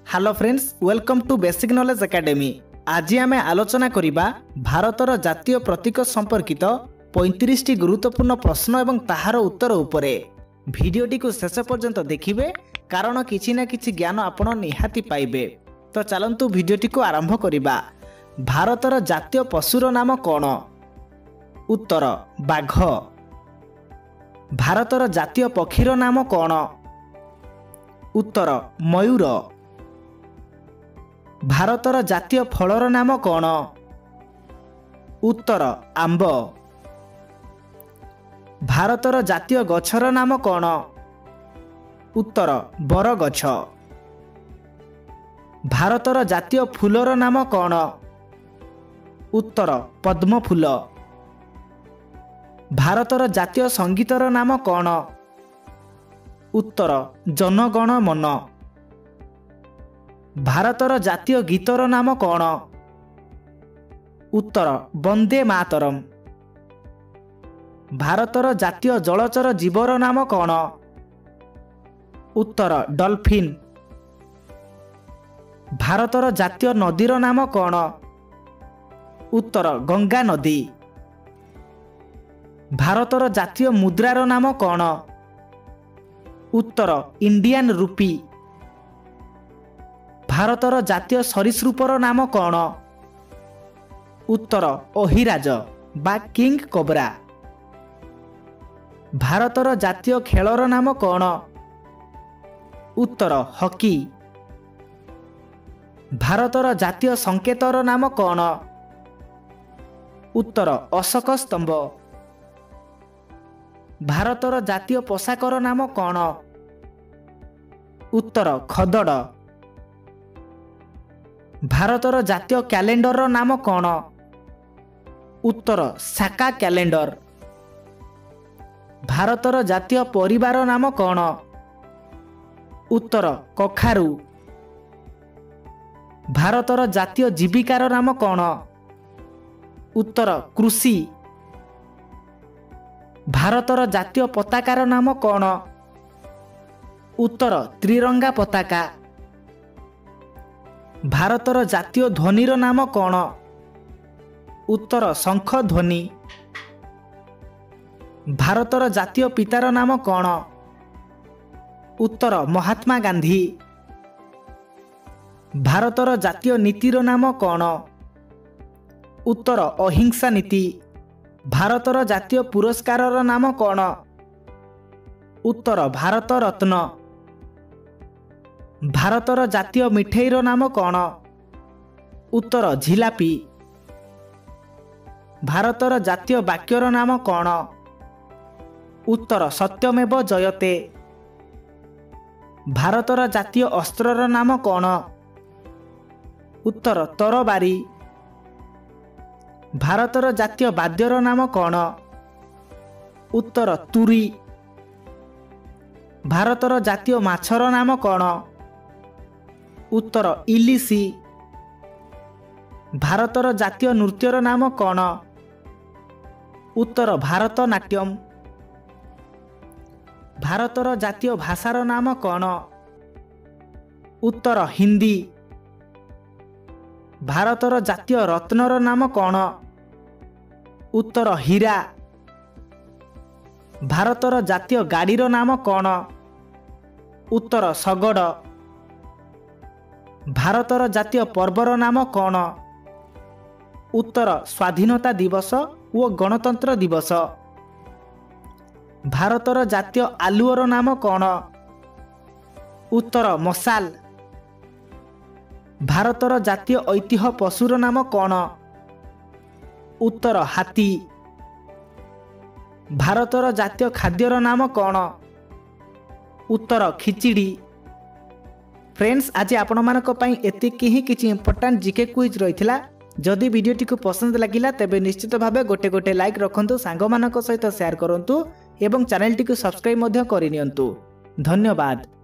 Hello friends, welcome to basic knowledge academy. आज आम आलोचना करिबा भारतर जातीय प्रतीक संपर्कित 35 टी गुरुत्वपूर्ण प्रश्न एवं ताहार उत्तर उपरे। भिडियोटी को शेष पर्यंत देखिए कारण किछि ना किछि ज्ञान आपण निहाती पाइबे। तो चलंतु भिडियोटी को आरंभ करिबा। भारतर जातीय पशुर नाम कौन? उत्तर बाघ। भारतर जातीय पक्षीर नाम कौन? उत्तर मयूर। भारतर जातीय फलर नाम कौन? उत्तर आंब। भारतर जातीय गछर नाम कौन? उत्तर बरगछ। भारतर जातीय फूलर नाम कौन? उत्तर पद्म फूल। भारतर जातीय संगीतर नाम कौन? उत्तर जनगण मन। भारतर जातीय गीतर नाम कौन? उत्तर वंदे मातरम। भारतर जातीय जलचर जीवर नाम कौन? उत्तर डॉल्फिन। भारतर जातीय नदीर नाम कौन? उत्तर गंगा नदी। भारतर जातीय मुद्रार नाम कौन? उत्तर इंडियन रूपी। भारतर जातीय सरीसृपर नाम कौन? उत्तर अहिराज बा किंग कोबरा। भारतर जातीय खेलर नाम कौन? उत्तर हॉकी। भारतर जातीय संकेतर नाम कौन? उत्तर अशोक स्तंभ। भारतर जातीय पोशाकर नाम कौन? उत्तर खदड़। भारतर जातीय कैलेंडर नाम कौन? उत्तर साका कैलेंडर। भारतर जातीय परिवार नाम कौन? उत्तर कखारू। भारतर जातीय जीविकार नाम कौन? उत्तर कृषि। भारतर जातीय पताकार नाम कौन? उत्तर त्रिरंगा पताका। भारतर जातीय ध्वनिर नाम कौन? उत्तर शंख ध्वनि। भारतर जातीय पितार नाम कौन? उत्तर महात्मा गांधी। भारतर जातीय नीतिर नाम कौन? उत्तर अहिंसा नीति। भारतर जातीय पुरस्कारर नाम कौन? उत्तर भारत रत्न। भारतर जातीय मिठेईर नाम कौन? उत्तर झिलापी। भारतर जातीय वाक्यर नाम कौन? उत्तर सत्यमेव जयते। भारतर जातीय अस्त्रर नाम कौन? उत्तर तरबारी। भारतर जातीय वाद्यर नाम कौन? उत्तर तुरी। भारतर जातीय माछर नाम कौन? उत्तर इलिसी। भारतर जातीय नृत्यर नाम कौन? उत्तर भारतनाट्यम। भारतर जातीय भाषार नाम कौन? उत्तर हिंदी। भारतर जातीय रत्नर नाम कौन? उत्तर हीरा। भारतर जातीय गाड़ीर नाम कौन? उत्तर शगड़। भारतर जातीय पर्वर नाम कौन? उत्तर स्वाधीनता दिवस और गणतंत्र दिवस। भारतर जातीय आलुअर नाम कौन? उत्तर मशाल। भारतर जातीय ऐतिह्य पशुर नाम कौन? उत्तर हाथी। भारतर जातीय खाद्यर नाम कौन? उत्तर खिचड़ी। फ्रेंड्स, आज आपण मानक पई एतिकी ही किछि इंपोर्टेंट जीके क्विज रहितला। जदि वीडियोटी को पसंद लगिला तेबे निश्चित भाबे गोटे गोटे लाइक रखंतु, सांग मानक सहित शेयर करंतु एवं चैनल टी को सब्सक्राइब मध्य करि नियंतु। धन्यवाद।